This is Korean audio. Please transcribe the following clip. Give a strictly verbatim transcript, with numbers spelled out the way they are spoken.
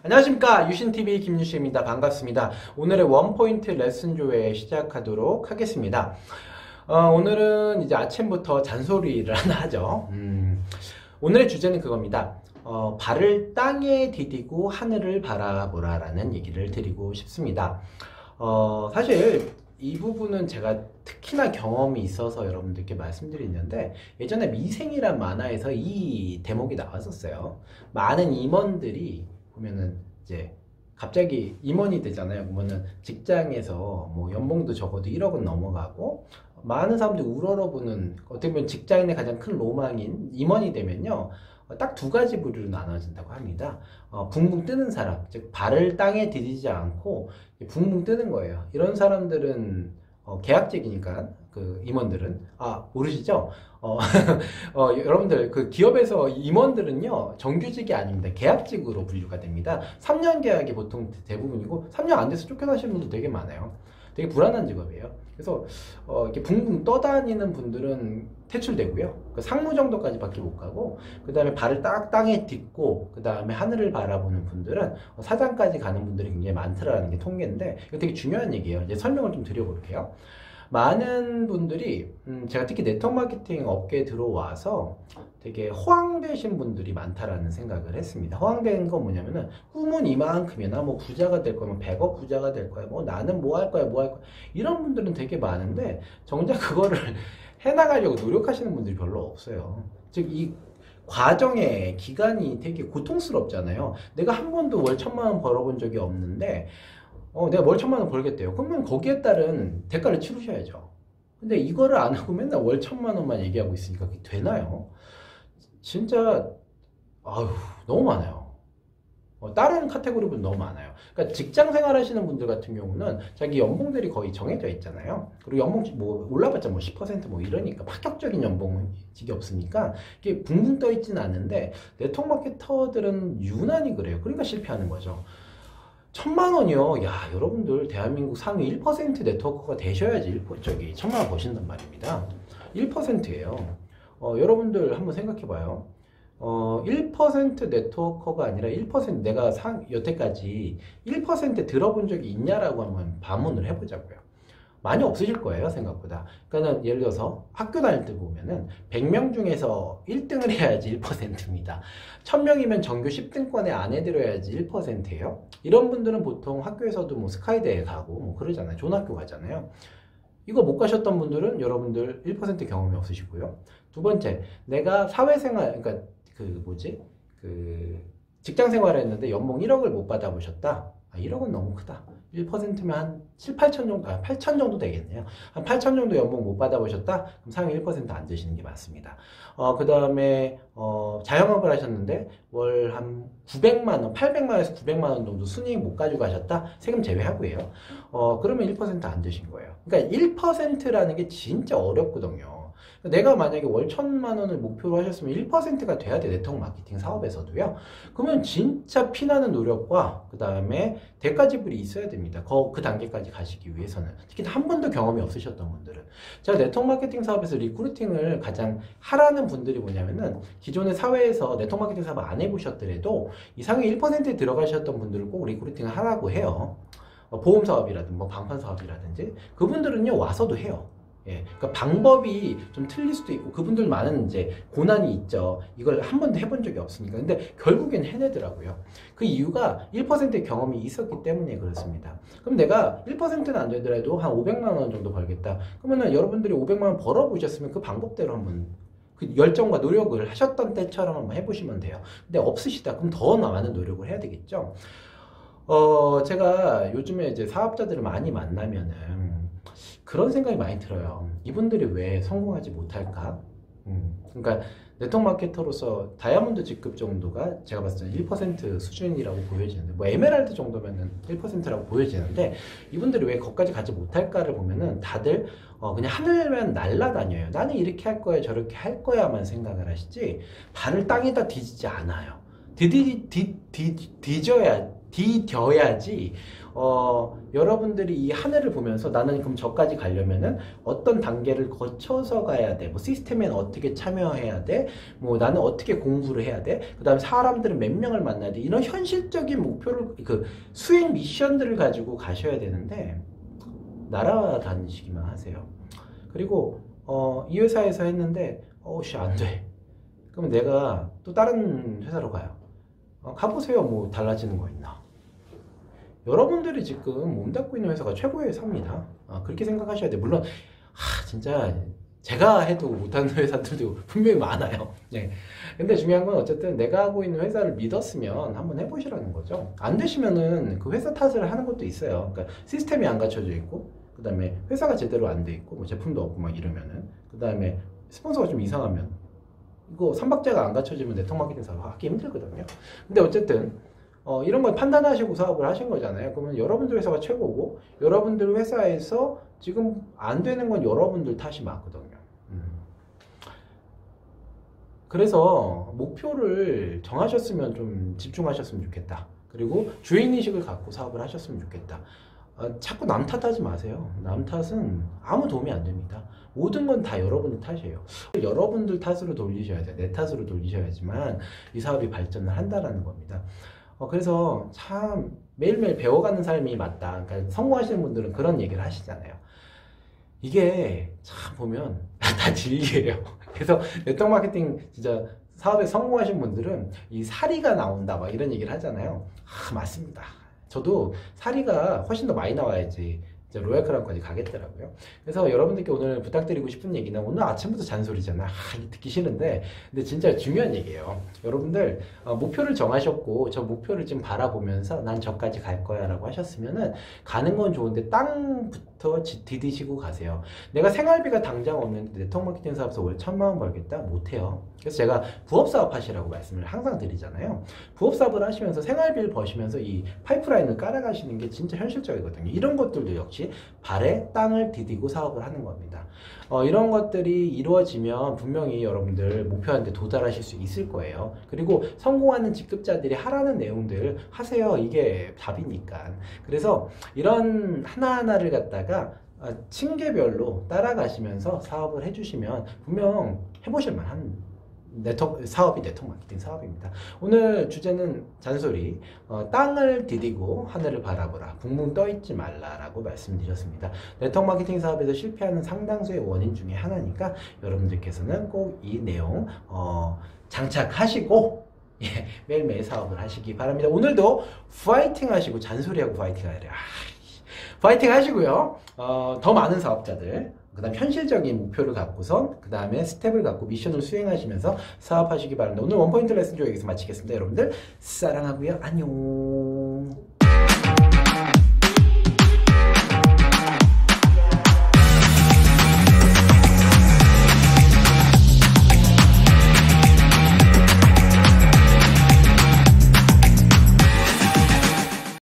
안녕하십니까, 유신티비 김유신입니다. 반갑습니다. 오늘의 원포인트 레슨 조회 시작하도록 하겠습니다. 어, 오늘은 이제 아침부터 잔소리를 하나 하죠. 음, 오늘의 주제는 그겁니다. 어, 발을 땅에 디디고 하늘을 바라보라 라는 얘기를 드리고 싶습니다. 어, 사실 이 부분은 제가 특히나 경험이 있어서 여러분들께 말씀드리는데, 예전에 미생이란 만화에서 이 대목이 나왔었어요. 많은 임원들이 보면은 이제 갑자기 임원이 되잖아요. 그러면은 직장에서 뭐 연봉도 적어도 일억은 넘어가고, 많은 사람들이 우러러보는, 어떻게 보면 직장인의 가장 큰 로망인 임원이 되면요, 딱 두 가지 부류로 나눠진다고 합니다. 어, 붕붕 뜨는 사람, 즉 발을 땅에 디디지 않고 붕붕 뜨는 거예요. 이런 사람들은 어, 계약직이니까, 그 임원들은, 아 모르시죠? 어, 어, 여러분들 그 기업에서 임원들은요 정규직이 아닙니다. 계약직으로 분류가 됩니다. 삼 년 계약이 보통 대부분이고, 삼 년 안 돼서 쫓겨나시는 분들 되게 많아요. 되게 불안한 직업이에요. 그래서 어, 이렇게 붕붕 떠다니는 분들은 퇴출되고요. 그 상무 정도까지밖에 못 가고, 그 다음에 발을 딱 땅에 딛고 그 다음에 하늘을 바라보는 분들은 사장까지 가는 분들이 굉장히 많더라는 게 통계인데, 이거 되게 중요한 얘기예요. 이제 설명을 좀 드려볼게요. 많은 분들이 음, 제가 특히 네트워크 마케팅 업계에 들어와서 되게 허황되신 분들이 많다라는 생각을 했습니다. 허황된 건 뭐냐면은, 꿈은 이만큼이나 뭐 부자가 될 거면 백억 부자가 될 거야, 뭐 나는 뭐 할 거야 뭐 할 거야, 이런 분들은 되게 많은데 정작 그거를 해나가려고 노력하시는 분들이 별로 없어요. 즉 이 과정의 기간이 되게 고통스럽잖아요. 내가 한 번도 월 천만 원 벌어본 적이 없는데 어, 내가 월 천만 원 벌겠대요. 그러면 거기에 따른 대가를 치르셔야죠. 근데 이거를 안 하고 맨날 월 천만 원만 얘기하고 있으니까 그게 되나요? 진짜, 아유, 너무 많아요. 어, 다른 카테고리 분 너무 많아요. 그러니까 직장 생활 하시는 분들 같은 경우는 자기 연봉들이 거의 정해져 있잖아요. 그리고 연봉 뭐 올라봤자 뭐 십 퍼센트 뭐 이러니까 파격적인 연봉직이 없으니까 이게 붕붕 떠 있지는 않은데, 네트워크 마케터들은 유난히 그래요. 그러니까 실패하는 거죠. 천만 원이요. 야, 여러분들 대한민국 상위 일 퍼센트 네트워커가 되셔야지 일 퍼센트 저기 천만 원 버신단 말입니다. 일 퍼센트예요. 어, 여러분들 한번 생각해 봐요. 어, 일 퍼센트 네트워커가 아니라 일 퍼센트, 내가 상 여태까지 일 퍼센트 들어본 적이 있냐라고 한번 반문을 해보자고요. 많이 없으실 거예요, 생각보다. 그러니까 예를 들어서 학교 다닐 때 보면은 백 명 중에서 일 등을 해야지 일 퍼센트입니다. 천 명이면 전교 십 등권에 안에 들어야지 일 퍼센트예요. 이런 분들은 보통 학교에서도 뭐 스카이대에 가고 뭐 그러잖아요. 좋은 학교 가잖아요. 이거 못 가셨던 분들은 여러분들 일 퍼센트 경험이 없으시고요. 두 번째, 내가 사회생활, 그러니까 그 뭐지? 그 직장 생활을 했는데 연봉 일억을 못 받아보셨다. 아, 일억은 너무 크다. 일 퍼센트면 한 칠, 팔천 정도, 아, 팔천 정도 되겠네요. 한 팔천 정도 연봉 못 받아보셨다? 그럼 상위 일 퍼센트 안 되시는 게 맞습니다. 어, 그 다음에, 어, 자영업을 하셨는데 월 한 구백만 원, 팔백만 원에서 구백만 원 정도 순이익 못 가지고 가셨다? 세금 제외하고요. 어, 그러면 일 퍼센트 안 되신 거예요. 그러니까 일 퍼센트라는 게 진짜 어렵거든요. 내가 만약에 월 천만 원을 목표로 하셨으면 일 퍼센트가 돼야 돼, 네트워크 마케팅 사업에서도요. 그러면 진짜 피나는 노력과 그 다음에 대가 지불이 있어야 됩니다. 그, 그 단계까지 가시기 위해서는. 특히 한 번도 경험이 없으셨던 분들은. 제가 네트워크 마케팅 사업에서 리크루팅을 가장 하라는 분들이 뭐냐면은, 기존의 사회에서 네트워크 마케팅 사업 안 해보셨더라도 이 상위 일 퍼센트에 들어가셨던 분들을 꼭 리크루팅을 하라고 해요. 보험 사업이라든지 뭐 방판 사업이라든지, 그분들은요 와서도 해요. 예, 그러니까 방법이 좀 틀릴 수도 있고, 그분들 많은 이제 고난이 있죠. 이걸 한 번도 해본 적이 없으니까. 근데 결국엔 해내더라고요. 그 이유가 일 퍼센트의 경험이 있었기 때문에 그렇습니다. 그럼 내가 일 퍼센트는 안 되더라도 한 오백만 원 정도 벌겠다. 그러면은 여러분들이 오백만 원 벌어보셨으면 그 방법대로 한번, 그 열정과 노력을 하셨던 때처럼 한번 해보시면 돼요. 근데 없으시다. 그럼 더 많은 노력을 해야 되겠죠. 어, 제가 요즘에 이제 사업자들을 많이 만나면은 그런 생각이 많이 들어요. 이분들이 왜 성공하지 못할까? 음, 그러니까 네트워크 마케터로서 다이아몬드 직급 정도가 제가 봤을 때는 일 퍼센트 수준이라고 보여지는데, 뭐 에메랄드 정도면은 일 퍼센트라고 보여지는데, 이분들이 왜 거기까지 가지 못할까를 보면은 다들 어, 그냥 하늘만 날아다녀요. 나는 이렇게 할 거야, 저렇게 할 거야만 생각을 하시지 발을 땅에다 디지지 않아요. 디디, 디, 디, 뒤져야 디뎌야지 어, 여러분들이 이 하늘을 보면서 나는 그럼 저까지 가려면은 어떤 단계를 거쳐서 가야 돼? 뭐 시스템에는 어떻게 참여해야 돼? 뭐 나는 어떻게 공부를 해야 돼? 그 다음에 사람들은 몇 명을 만나야 돼? 이런 현실적인 목표를, 그 수행 미션들을 가지고 가셔야 되는데 날아다니시기만 하세요. 그리고 어, 이 회사에서 했는데 어씨 안 돼. 그러면 내가 또 다른 회사로 가요. 어, 가보세요. 뭐 달라지는 거 있나? 여러분들이 지금 몸 닦고 있는 회사가 최고의 회사입니다. 아, 그렇게 생각하셔야 돼요. 물론 아, 진짜 제가 해도 못하는 회사들도 분명히 많아요. 네. 근데 중요한 건 어쨌든 내가 하고 있는 회사를 믿었으면 한번 해보시라는 거죠. 안 되시면은 그 회사 탓을 하는 것도 있어요. 그러니까 시스템이 안 갖춰져 있고, 그 다음에 회사가 제대로 안 돼 있고, 뭐 제품도 없고 막 이러면은, 그 다음에 스폰서가 좀 이상하면, 이거 삼박자가 안 갖춰지면 네트워크 마케팅 사업 하기 힘들거든요. 근데 어쨌든 어, 이런 걸 판단하시고 사업을 하신 거잖아요. 그러면 여러분들 회사가 최고고, 여러분들 회사에서 지금 안 되는 건 여러분들 탓이 맞거든요. 음. 그래서 목표를 정하셨으면 좀 집중하셨으면 좋겠다. 그리고 주인의식을 갖고 사업을 하셨으면 좋겠다. 어, 자꾸 남 탓하지 마세요. 남 탓은 아무 도움이 안 됩니다. 모든 건 다 여러분들 탓이에요. 여러분들 탓으로 돌리셔야 돼요. 내 탓으로 돌리셔야지만 이 사업이 발전을 한다라는 겁니다. 어, 그래서 참 매일매일 배워가는 삶이 맞다. 그러니까 성공하시는 분들은 그런 얘기를 하시잖아요. 이게 참 보면 다 진리예요. 그래서 네트워크 마케팅 진짜 사업에 성공하신 분들은 이 사리가 나온다 막 이런 얘기를 하잖아요. 아, 맞습니다. 저도 사리가 훨씬 더 많이 나와야지 이제 로얄 크라운까지 가겠더라고요. 그래서 여러분들께 오늘 부탁드리고 싶은 얘기는, 오늘 아침부터 잔소리잖아. 아, 듣기 싫은데 근데 진짜 중요한 얘기예요. 여러분들 어, 목표를 정하셨고 저 목표를 지금 바라보면서 난 저까지 갈 거야 라고 하셨으면은 가는 건 좋은데 땅부터 디디시고 가세요. 내가 생활비가 당장 없는데 네트워크 마케팅 사업에서 월 천만 원 벌겠다? 못해요. 그래서 제가 부업사업 하시라고 말씀을 항상 드리잖아요. 부업사업을 하시면서 생활비를 버시면서 이 파이프라인을 깔아가시는 게 진짜 현실적이거든요. 이런 것들도 역시 발에 땅을 디디고 사업을 하는 겁니다. 어, 이런 것들이 이루어지면 분명히 여러분들 목표하는데 도달하실 수 있을 거예요. 그리고 성공하는 직급자들이 하라는 내용들 하세요. 이게 답이니까. 그래서 이런 하나하나를 갖다가 층계별로 따라가시면서 사업을 해주시면 분명 해보실 만한 네트워크, 사업이 네트워크 마케팅 사업입니다. 오늘 주제는 잔소리, 어, 땅을 디디고 하늘을 바라보라, 붕붕 떠있지 말라라고 말씀드렸습니다. 네트워크 마케팅 사업에서 실패하는 상당수의 원인 중에 하나니까 여러분들께서는 꼭 이 내용 어, 장착하시고 예, 매일매일 사업을 하시기 바랍니다. 오늘도 파이팅 하시고, 잔소리하고 파이팅 하래. 아, 파이팅 하시고요. 어, 더 많은 사업자들, 그 다음 현실적인 목표를 갖고선 그 다음에 스텝을 갖고 미션을 수행하시면서 사업하시기 바랍니다. 오늘 원포인트 레슨 조 여기서 마치겠습니다. 여러분들 사랑하고요. 안녕.